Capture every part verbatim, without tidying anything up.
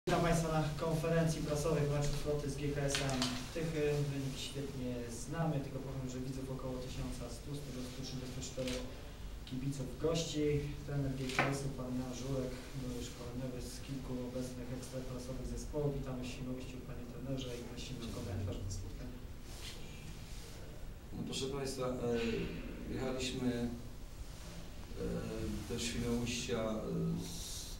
Witam Państwa na konferencji prasowej w meczu floty z G K S-em Tychy. Wynik świetnie znamy, tylko powiem, że widzów około tysiąc sto do stu trzydziestu czterech kibiców gości. Trener G K S-u, pan Jan Żurek, był już szkoleniowy z kilku obecnych ekstraklasowych zespołów. Witamy Świnoujściu, panie trenerze, i prosimy o komentarz do spotkania. No, proszę Państwa, e, jechaliśmy e, do Świnoujścia z,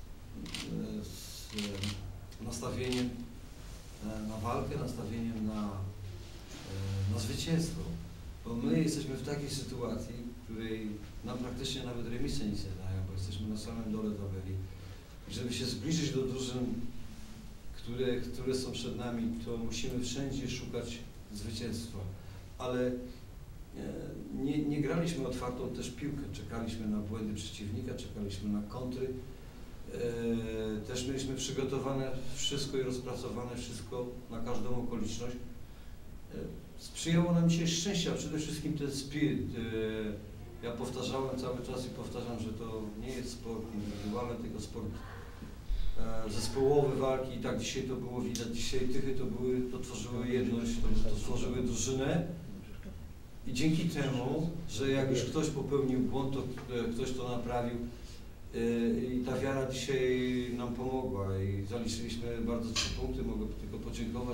z nastawieniem na walkę, nastawieniem na, na zwycięstwo. Bo my jesteśmy w takiej sytuacji, w której nam praktycznie nawet remisy nic nie dają, bo jesteśmy na samym dole tabeli. I żeby się zbliżyć do drużyn, które, które są przed nami, to musimy wszędzie szukać zwycięstwa. Ale nie, nie graliśmy otwartą też piłkę, czekaliśmy na błędy przeciwnika, czekaliśmy na kontry. Też mieliśmy przygotowane wszystko i rozpracowane wszystko na każdą okoliczność. Sprzyjało nam dzisiaj szczęście, a przede wszystkim ten spirit. Ja powtarzałem cały czas i powtarzam, że to nie jest sport indywidualny, tylko sport zespołowy walki i tak dzisiaj to było widać. Dzisiaj Tychy to, były, to tworzyły jedność, to, to tworzyły drużynę. I dzięki temu, że jak już ktoś popełnił błąd, to ktoś to naprawił. I ta wiara dzisiaj nam pomogła i zaliczyliśmy bardzo trzy punkty. Mogę tylko podziękować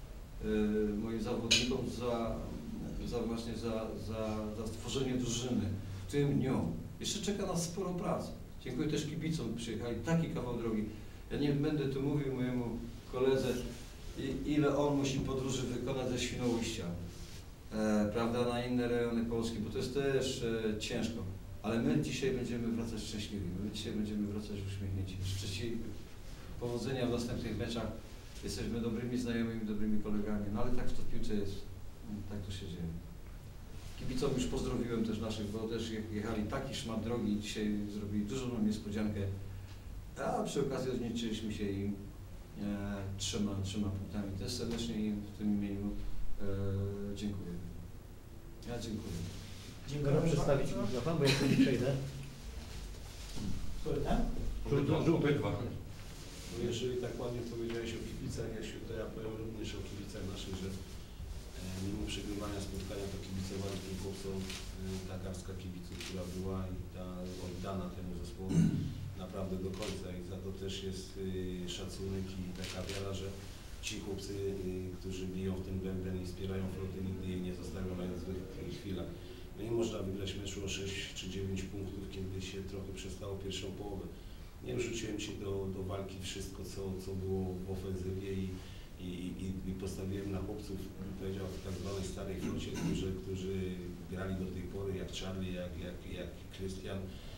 moim zawodnikom za, za właśnie za, za, za stworzenie drużyny w tym dniu. Jeszcze czeka nas sporo pracy. Dziękuję też kibicom, przyjechali taki kawał drogi. Ja nie będę tu mówił mojemu koledze, ile on musi podróży wykonać ze Świnoujścia, e, prawda, na inne rejony Polski, bo to jest też e, ciężko. Ale my dzisiaj będziemy wracać szczęśliwi, my dzisiaj będziemy wracać uśmiechnięci. Życzę Ci powodzenia w następnych meczach. Jesteśmy dobrymi znajomymi, dobrymi kolegami, no ale tak to w piłce jest, tak to się dzieje. Kibicom już pozdrowiłem też naszych, bo też jechali taki szmat drogi i dzisiaj zrobili dużą nam niespodziankę, a przy okazji odwdzięczyliśmy się im e, trzema, trzema punktami. Też serdecznie im w tym imieniu e, dziękuję. Ja dziękuję. Dziękuję. Proszę przedstawić mikrofon, bo ja tu nie przejdę. Który ten? Żółty. No jeżeli tak ładnie powiedziałeś o kibicach, Jasiu, to ja powiem również o kibicach naszych, że e, mimo przegrywania spotkania to kibicowali tym chłopcom, e, ta garstka kibiców, która była i ta oddana temu zespołowi naprawdę do końca i za to też jest e, szacunek i taka wiara, że ci chłopcy, e, którzy biją w ten bęben i wspierają flotę, nigdy jej nie zostawią nawet w złych chwilach. No nie można wygrać meczu o sześć czy dziewięć punktów, kiedy się trochę przestało pierwszą połowę. Nie wrzuciłem się do, do walki wszystko, co, co było w ofensywie i, i, i, i postawiłem na chłopców, bym powiedział, w tak zwanej starej flocie, którzy, którzy grali do tej pory, jak Charlie, jak, jak, jak Krystian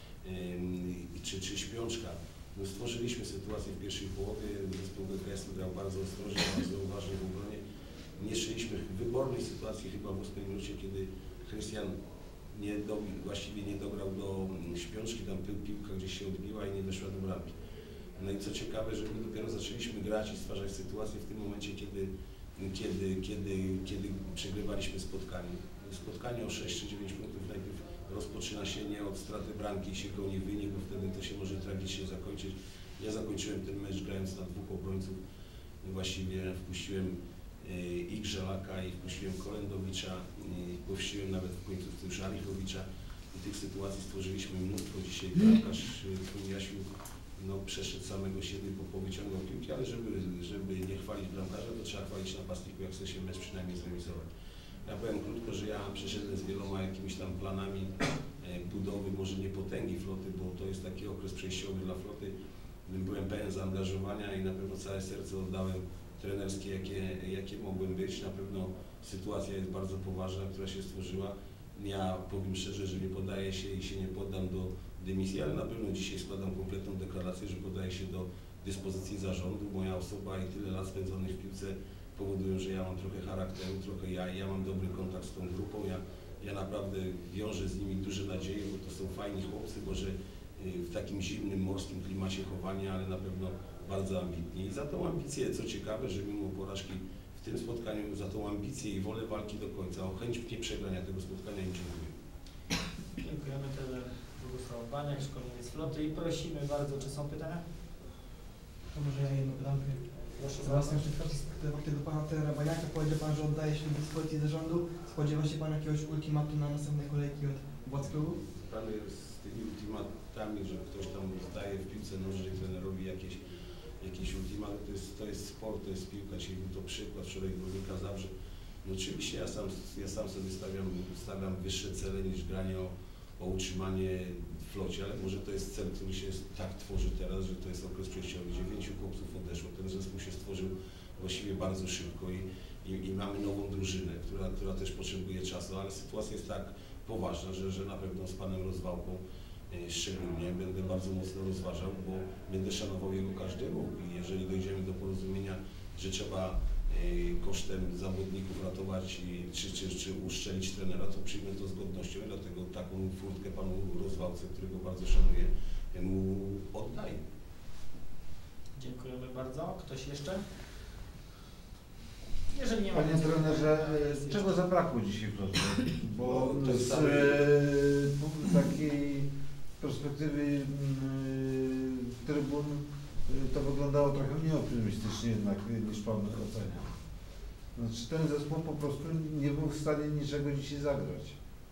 ym, czy, czy Śpiączka. No, stworzyliśmy sytuację w pierwszej połowie, zespół G K S-u grał bardzo ostrożnie, bardzo uważnie w obronie. Nie szliśmy w wybornej sytuacji chyba w ósmej minucie, kiedy Krystian nie do, właściwie nie dograł do Śpiączki, tam piłka gdzieś się odbiła i nie doszła do bramki. No i co ciekawe, że my dopiero zaczęliśmy grać i stwarzać sytuację w tym momencie, kiedy, kiedy, kiedy, kiedy przegrywaliśmy spotkanie. Spotkanie o sześć czy dziewięć punktów najpierw rozpoczyna się nie od straty bramki i się goni wynik, bo wtedy to się może tragicznie zakończyć. Ja zakończyłem ten mecz grając na dwóch obrońców. Właściwie wpuściłem i Grzelaka, i wpuściłem Kolendowicza, i wpuściłem nawet w końcu już Arichowicza. I tych sytuacji stworzyliśmy mnóstwo. Dzisiaj bramkarz Jasiu no, przeszedł samego siebie, bo powyciągał piłki, ale żeby, żeby nie chwalić bramkarza, to trzeba chwalić napastniku, jak chce się mecz przynajmniej zrealizować. Ja powiem krótko, że ja przeszedłem z wieloma jakimiś tam planami budowy, może nie potęgi floty, bo to jest taki okres przejściowy dla floty. Byłem pełen zaangażowania i na pewno całe serce oddałem trenerskie, jakie, jakie mogłem być. Na pewno sytuacja jest bardzo poważna, która się stworzyła. Ja powiem szczerze, że nie poddaję się i się nie poddam do dymisji, ale na pewno dzisiaj składam kompletną deklarację, że podaję się do dyspozycji zarządu. Moja osoba i tyle lat spędzonych w piłce powodują, że ja mam trochę charakteru, trochę ja i ja mam dobry kontakt z tą grupą. Ja, ja naprawdę wiążę z nimi duże nadzieje, bo to są fajni chłopcy, może w takim zimnym, morskim klimacie chowania, ale na pewno bardzo ambitni. I za tą ambicję, co ciekawe, że mimo porażki w tym spotkaniu, za tą ambicję i wolę walki do końca, o chęć nie przegrania tego spotkania im dziękuję. Dziękujemy trener Bogusław Baniak, szkoleniec floty i prosimy bardzo, czy są pytania? To może ja jedno pytankę. Proszę Zaraz bardzo. jeszcze kwestii z tego pana trenera Baniaka. Powiedział pan, że oddaje się do dyspozycji zarządu. Spodziewa się pan jakiegoś ultimatu na następne kolejki od władz klubu? Pan jest z tymi ultimatami, że ktoś tam zdaje w piłce nożnej trenerowi jakieś, jakieś ultimaty, to jest, to jest sport, to jest piłka, dzisiaj był to przykład, wczoraj Górnika Zabrze. No oczywiście ja sam, ja sam sobie stawiam, stawiam wyższe cele niż granie o, o utrzymanie w flocie, ale może to jest cel, który się tak tworzy teraz, że to jest okres przejściowy. Dziewięciu chłopców odeszło, ten zespół się stworzył właściwie bardzo szybko i, i, i mamy nową drużynę, która, która też potrzebuje czasu, ale sytuacja jest tak poważna, że, że na pewno z panem Rozwałką e, szczególnie będę bardzo mocno rozważał, bo będę szanował jego każdy ruch i jeżeli dojdziemy do porozumienia, że trzeba e, kosztem zawodników ratować i, czy, czy, czy uszczelić trenera, to przyjmę to z godnością i dlatego taką furtkę panu Rozwałce, którego bardzo szanuję, mu oddaję. Dziękujemy bardzo. Ktoś jeszcze? Jeżeli nie ma... Panie trenerze, jest czego jeszcze. zabrakło dzisiaj w locie? Bo No, to jest z same- e, takiej perspektywy y, trybun y, to wyglądało trochę mniej optymistycznie jednak niż pan ocenia. Znaczy ten zespół po prostu nie był w stanie niczego dzisiaj zagrać.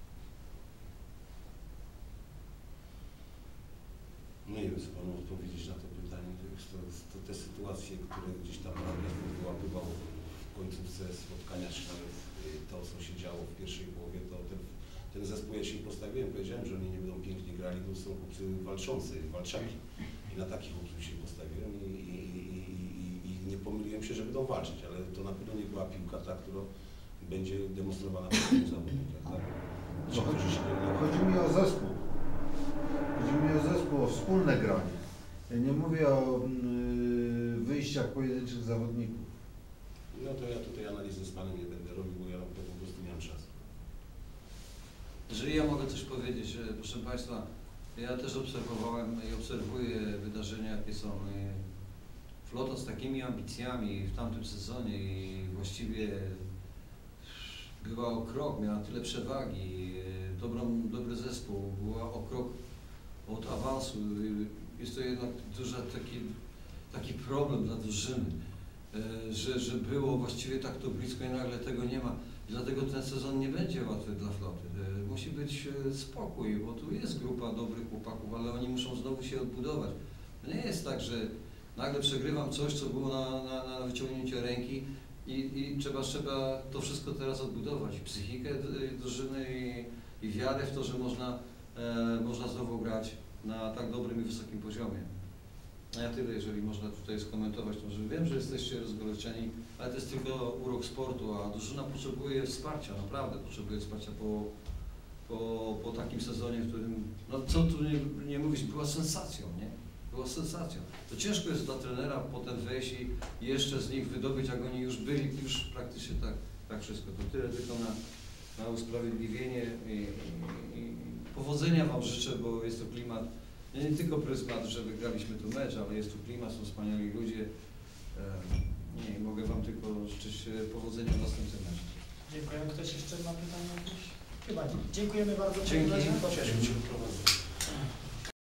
No nie wiem, co panu odpowiedzieć na to pytanie. To, jest to, to te sytuacje, które gdzieś tam Radek wyłapywał w końcówce spotkania, czy nawet y, to, co się działo w pierwszej połowie, to ten, ten zespół, ja się postawiłem, powiedziałem, że oni nie będą pięknie grali, to są chłopcy walczący, walczaki. I na takich chłopców się postawiłem i, i, i, i, i nie pomyliłem się, że będą walczyć, ale to na pewno nie była piłka ta, która będzie demonstrowana przez tych zawodnikach. Tak? Ci, No, którzy się nie chodzi mi o zespół. Chodzi mi o zespół, o wspólne granie. Ja nie mówię o y, wyjściach pojedynczych zawodników. No to ja tutaj analizy z panem nie będę robił, bo ja po prostu nie mam czasu. Jeżeli ja mogę coś powiedzieć, że, proszę Państwa, ja też obserwowałem i obserwuję wydarzenia, jakie są. Flota z takimi ambicjami w tamtym sezonie i właściwie była o krok, miała tyle przewagi, dobrą, dobry zespół, była o krok od awansu. Jest to jednak duża taki, taki problem dla drużyny, że, że było właściwie tak to blisko i nagle tego nie ma. Dlatego ten sezon nie będzie łatwy dla floty. Musi być spokój, bo tu jest grupa dobrych chłopaków, ale oni muszą znowu się odbudować. To nie jest tak, że nagle przegrywam coś, co było na, na, na wyciągnięcie ręki i, i trzeba, trzeba to wszystko teraz odbudować. Psychikę drużyny i, i wiarę w to, że można, e, można znowu grać na tak dobrym i wysokim poziomie. A ja tyle, jeżeli można tutaj skomentować, to że wiem, że jesteście rozgoryczeni, ale to jest tylko urok sportu, a drużyna potrzebuje wsparcia, naprawdę potrzebuje wsparcia po, po, po takim sezonie, w którym, no co tu nie, nie mówić, była sensacją, nie? Była sensacją. To ciężko jest dla trenera potem wejść i jeszcze z nich wydobyć, jak oni już byli, już praktycznie tak, tak wszystko. To tyle tylko na, na usprawiedliwienie i, i, i powodzenia Wam życzę, bo jest to klimat, nie, nie tylko pryzmat, że wygraliśmy tu mecz, ale jest tu klimat, są wspaniali ludzie. Nie, mogę Wam tylko życzyć powodzenia w następnym meczu. Dziękuję. Ktoś jeszcze ma pytania jakieś? Chyba nie. Dziękujemy bardzo. Dzięki. Panie Prezesie. Cieszę się.